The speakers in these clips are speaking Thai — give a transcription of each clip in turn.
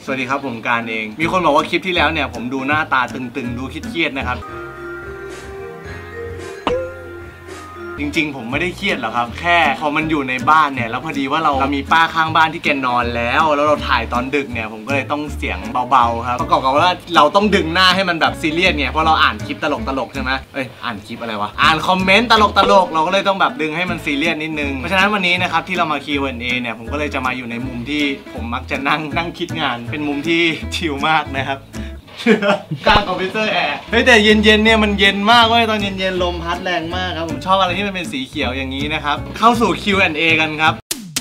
สวัสดีครับผมการเองมีคนบอกว่าคลิปที่แล้วเนี่ยผมดูหน้าตาตึงๆดูเครียดๆนะครับจริงๆผมไม่ได้เครียดหรอกครับแค่พอมันอยู่ในบ้านเนี่ยแล้วพอดีว่าเรามีป้าข้างบ้านที่แกนอนแล้วเราถ่ายตอนดึกเนี่ยผมก็เลยต้องเสียงเบาๆครับประกอบกับว่าเราต้องดึงหน้าให้มันแบบซีเรียสเนี่ยเพราะเราอ่านคลิปตลกใช่ไหมอ่านคลิปอะไรวะอ่านคอมเมนต์ตลกเราก็เลยต้องแบบดึงให้มันซีเรียสนิดนึงเพราะฉะนั้นวันนี้นะครับที่เรามา Q&A เนี่ยผมก็เลยจะมาอยู่ในมุมที่ผมมักจะนั่งคิดงานเป็นมุมที่ชิลมากนะครับกลางคอมพิวเตอร์แอร์แต่เย็นๆเนี่ยมันเย็นมากเว้ยตอนเย็นๆลมพัดแรงมากครับผมชอบอะไรที่มันเป็นสีเขียวอย่างนี้นะครับเข้าสู่ Q&A กันครับ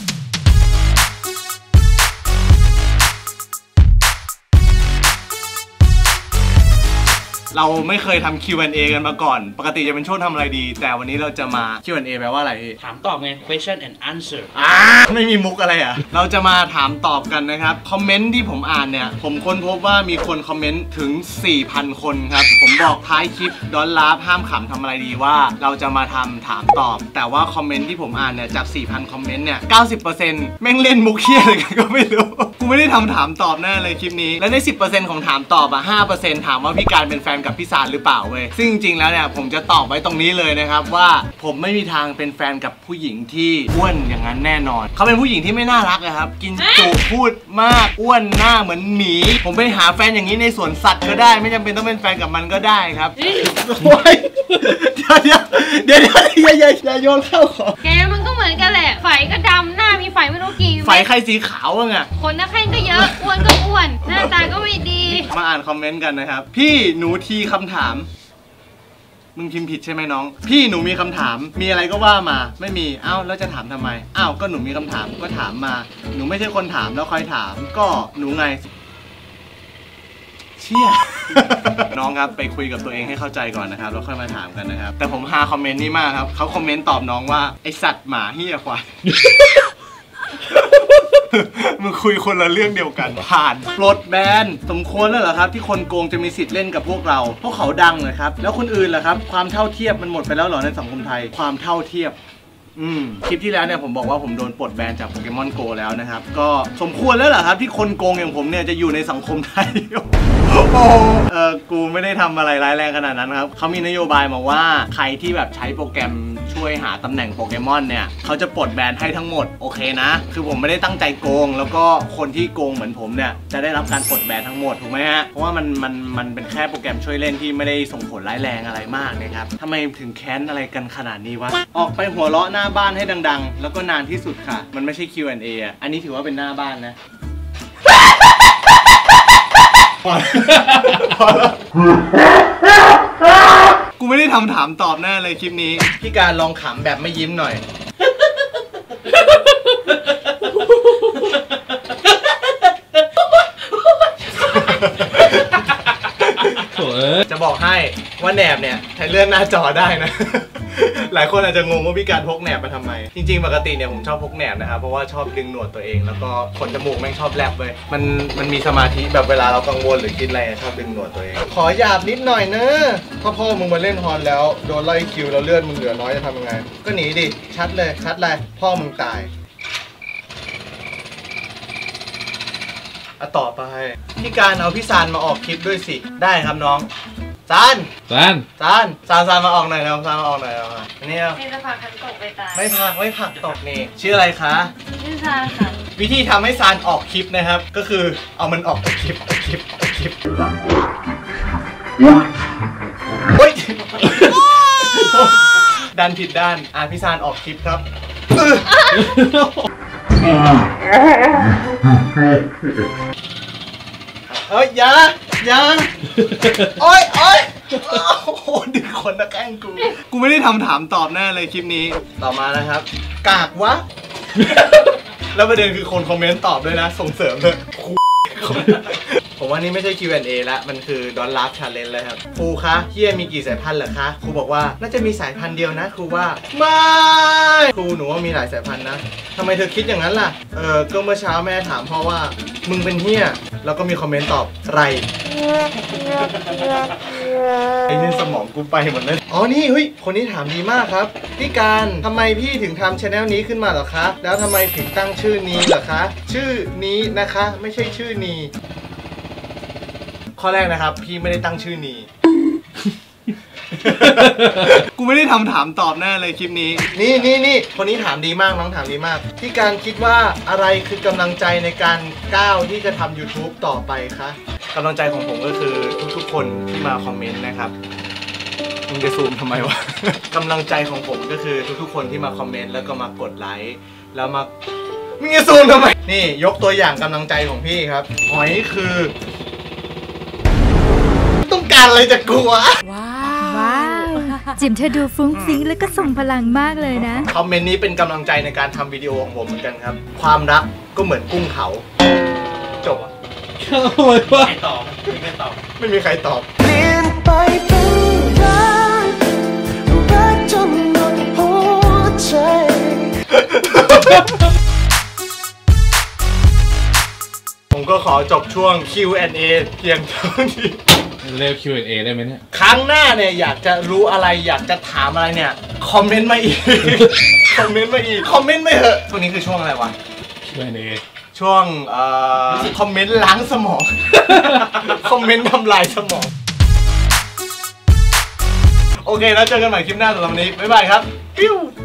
เราไม่เคยทำ Q&A กันมาก่อนปกติจะเป็นช่วงทำอะไรดีแต่วันนี้เราจะมา Q&A แปลว่าอะไรพี่ถามตอบไง question and answer ไม่มีมุกอะไรอ่ะเราจะมาถามตอบกันนะครับคอมเมนต์ที่ผมอ่านเนี่ยผมค้นพบว่ามีคนคอมเมนต์ถึง 4,000 คนครับผมบอกท้ายคลิปดอนลาฟห้ามขำทำอะไรดีว่าเราจะมาทำถามตอบแต่ว่าคอมเมนต์ที่ผมอ่านเนี่ยจาก 4,000 คอมเมนต์เนี่ย 90% แม่งเล่นมุกเหี้ยอะไรกันก็ไม่รู้กูไม่ได้ทำถามตอบแน่เลยคลิปนี้และใน 10% ของถามตอบอ่ะ 5% ถามว่าพี่การเป็นแฟนกับพี่ซานหรือเปล่าเว้ยซึ่งจริงๆแล้วเนี่ยผมจะตอบไว้ตรงนี้เลยนะครับว่าผมไม่มีทางเป็นแฟนกับผู้หญิงที่อ้วนอย่างนั้นแน่นอนเขาเป็นผู้หญิงที่ไม่น่ารักนะครับกินจุพูดมากอ้วนหน้าเหมือนหมีผมไปหาแฟนอย่างนี้ในสวนสัตว์ก็ได้ไม่จำเป็นต้องเป็นแฟนกับมันก็ได้ครับโอ้ยเดี๋ยวอย่าโยนเข้าของแกมันก็เหมือนกันแหละไฝก็ดำหน้ามีไฝไม่รู้กี่ไฝใครสีขาวอ่ะคนนักแข่งก็เยอะอ้วนก็อ้วนหน้าตาก็ไม่ดีมาอ่านคอมเมนต์กันนะครับพี่หนูทีคำถามมึงพิมพ์ผิดใช่ไหมน้องพี่หนูมีคำถามมีอะไรก็ว่ามาไม่มีอ้าวแล้วจะถามทำไมอ้าวก็หนูมีคำถามก็ถามมาหนูไม่ใช่คนถามแล้วคอยถามก็หนูไงเชี่ย น้องครับไปคุยกับตัวเองให้เข้าใจก่อนนะครับแล้วค่อยมาถามกันนะครับแต่ผมหาคอมเมนต์นี้มากครับเขาคอมเมนต์ตอบน้องว่าไอสัตว์หมาเหี้ยควาย มึงคุยคนละเรื่องเดียวกันผ่านปลดแบนสมควรแล้วเหรอครับที่คนโกงจะมีสิทธิ์เล่นกับพวกเราเพราะเขาดังเลยครับแล้วคนอื่นล่ะครับความเท่าเทียบมันหมดไปแล้วเหรอในสังคมไทยความเท่าเทียบคลิปที่แล้วเนี่ยผมบอกว่าผมโดนปลดแบนจากโปเกมอนโกแล้วนะครับก็สมควรแล้วเหรอครับที่คนโกงอย่างผมเนี่ยจะอยู่ในสังคมไทย กูไม่ได้ทำอะไรร้ายแรงขนาดนั้นครับเขามีนโยบายมาว่าใครที่แบบใช้โปรแกรมช่วยหาตำแหน่งโปเกมอนเนี่ยเขาจะปลดแบนให้ทั้งหมดโอเคนะคือผมไม่ได้ตั้งใจโกงแล้วก็คนที่โกงเหมือนผมเนี่ยจะได้รับการปลดแบนทั้งหมดถูกไหมฮะเพราะว่ามันเป็นแค่โปรแกรมช่วยเล่นที่ไม่ได้ส่งผลร้ายแรงอะไรมากนะครับทำไมถึงแค้นอะไรกันขนาดนี้วะออกไปหัวเราะหน้าบ้านให้ดังๆแล้วก็นานที่สุดค่ะมันไม่ใช่ Q&A อ่ะอันนี้ถือว่าเป็นหน้าบ้านนะกูไม่ได้ทำถามตอบแน่เลยคลิปนี้พี่การลองขำแบบไม่ยิ้มหน่อยจะบอกให้ว่าแหนบเนี่ยใช้เลื่อนหน้าจอได้นะ หลายคนอาจจะงงว่าพี่การพกแหนบมาทำไมจริงๆปกติเนี่ยผมชอบพกแหนบนะครับเพราะว่าชอบดึงหนวดตัวเองแล้วก็ขนจมูกแม่งชอบแลบเลยมันมีสมาธิแบบเวลาเรากังวลหรือคิดอะไรชอบดึงหนวดตัวเองขอหยาบนิดหน่อยนะถ้าพ่อมึงมาเล่นฮอนแล้วโดนไล่คิวแล้วเลือดมึงเหลือน้อยจะทำยังไงก็หนีดิชัดเลยพ่อมึงตายต่อไปพี่การเอาพี่ซานมาออกคลิปด้วยสิได้ครับน้องซานมาออกหน่อยแล้วซานมาออกหน่อยแล้วนี่ไม่จะพาคันตกไปตายไม่ผักตกนี่ชื่ออะไรคะชื่อซานค่ะวิธีทำให้ซานออกคลิปนะครับก็คือเอามันออกคลิปเฮ้ยดันผิดด้านพี่ซานออกคลิปครับอย่าโอ๊ยโอ้โหดึงคนนะแกล้งกูไม่ได้ทำถามตอบแน่เลยคลิปนี้ต่อมานะครับกากวะ แล้วประเด็นคือคนคอมเมนต์ตอบด้วยนะส่งเสริมเลยผมว่านี่ไม่ใช่ Q&A แล้วมันคือดอนลับชาเลนจ์เลยครับครูคะเฮียมีกี่สายพันธุ์เหรอคะครูบอกว่าน่าจะมีสายพันธุ์เดียวนะครูว่าไม่ครูหนูว่ามีหลายสายพันธุ์นะทำไมเธอคิดอย่างนั้นล่ะก็เมื่อเช้าแม่ถามพ่อว่ามึงเป็นเฮียแล้วก็มีคอมเมนต์ตอบไรไอ้เนี่ยสมองกูไปหมดเลยอ๋อนี่เฮ้ยคนนี้ถามดีมากครับพี่การทำไมพี่ถึงทำช anel นี้ขึ้นมาเหรอคะแล้วทำไมถึงตั้งชื่อนี้เหรอคะชื่อนี้นะคะไม่ใช่ชื่อนี้ข้อแรกนะครับพี่ไม่ได้ตั้งชื่อนี้ กูไม่ได้ทำถามตอบแน่เลยคลิปนี้นี่คนนี้ถามดีมากน้องถามดีมากพี่การคิดว่าอะไรคือกำลังใจในการก้าวที่จะทำ YouTube ต่อไปคะกำลังใจของผมก็คือทุกๆคนที่มาคอมเมนต์นะครับมึงจะซูมทำไมวะ กำลังใจของผมก็คือทุกๆคนที่มาคอมเมนต์แล้วก็มากดไลค์แล้วมามึงจะซูมทำไมนี่ยกตัวอย่างกำลังใจของพี่ครับหอยคือต้องการอะไรจากกูวะว้าว จิมเธอดูฟุ้งฟิ้งแล้วก็ส่งพลังมากเลยนะคอมเมนต์นี้เป็นกำลังใจในการทำวิดีโอของผมเหมือนกันครับความรักก็เหมือนกุ้งเผาจบอ่ะไม่ตอบไม่ตอบไม่มีใครตอบเปลี่ยนไปเป็นรักจนหมดหัวใจผมก็ขอจบช่วง Q&A เพียงเท่านี้เรียก Q&A ได้ไหมเนี่ยครั้งหน้าเนี่ยอยากจะรู้อะไรอยากจะถามอะไรเนี่ยคอมเมนต์มาอีก คอมเมนต์มาอีกคอมเมนต์มาเถอะช่วงนี้คือช่วงอะไรวะ Q&A ช่วงคอมเมนต์ล้างสมอง คอมเมนต์ทำลายสมอง โอเคแล้วเจอกันใหม่คลิปหน้าสำหรับวันนี้บ๊ายบายครับปิ้ว